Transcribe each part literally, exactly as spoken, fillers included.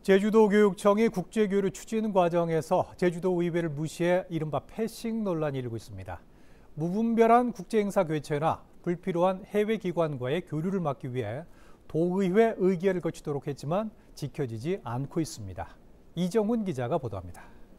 제주도교육청이 국제교류 추진 과정에서 제주도의회를 무시해 이른바 패싱 논란이 일고 있습니다. 무분별한 국제행사 개최나 불필요한 해외 기관과의 교류를 막기 위해 도의회 의결을 거치도록 했지만 지켜지지 않고 있습니다. 이정훈 기자가 보도합니다.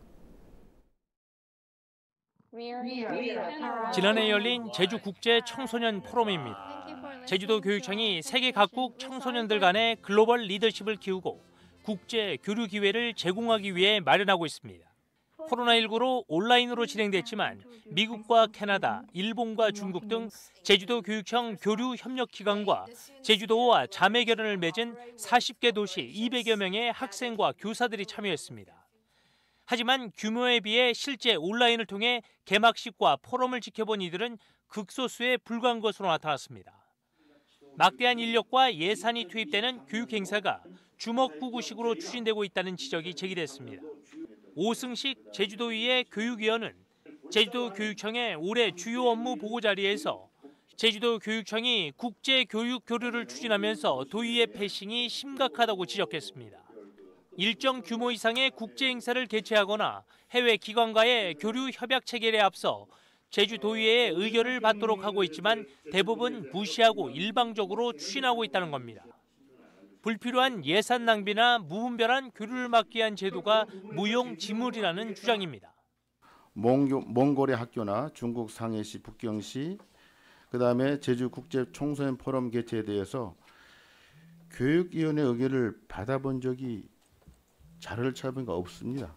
지난해 열린 제주 국제 청소년 포럼입니다. 제주도 교육청이 세계 각국 청소년들 간의 글로벌 리더십을 키우고 국제 교류 기회를 제공하기 위해 마련하고 있습니다. 코로나십구로 온라인으로 진행됐지만 미국과 캐나다, 일본과 중국 등 제주도 교육청 교류 협력 기관과 제주도와 자매 결연을 맺은 사십 개 도시 이백여 명의 학생과 교사들이 참여했습니다. 하지만 규모에 비해 실제 온라인을 통해 개막식과 포럼을 지켜본 이들은 극소수에 불과한 것으로 나타났습니다. 막대한 인력과 예산이 투입되는 교육 행사가 주먹구구식으로 추진되고 있다는 지적이 제기됐습니다. 오승식 제주도의회 교육위원은 제주도 교육청의 올해 주요 업무 보고 자리에서 제주도 교육청이 국제 교육 교류를 추진하면서 도의회 패싱이 심각하다고 지적했습니다. 일정 규모 이상의 국제 행사를 개최하거나 해외 기관과의 교류 협약 체결에 앞서 제주도의회의 의결을 받도록 하고 있지만 대부분 무시하고 일방적으로 추진하고 있다는 겁니다. 불필요한 예산 낭비나 무분별한 교류를 막기 위한 제도가 무용지물이라는 주장입니다. 몽골의 학교나 중국 상해시, 북경시, 그다음에 제주 국제 청소년 포럼 개최에 대해서 교육위원회 의결을 받아본 적이 자료를 찾아보니까 없습니다.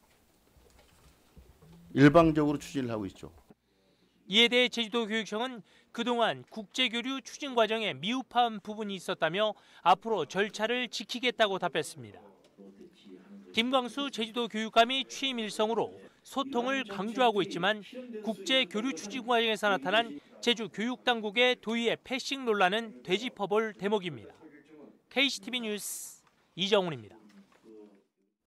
일방적으로 추진을 하고 있죠. 이에 대해 제주도 교육청은 그동안 국제교류 추진 과정에 미흡한 부분이 있었다며 앞으로 절차를 지키겠다고 답했습니다. 김광수 제주도 교육감이 취임 일성으로 소통을 강조하고 있지만 국제교류 추진 과정에서 나타난 제주 교육당국의 도의회 패싱 논란은 되짚어볼 대목입니다. 케이씨티비 뉴스 이정훈입니다.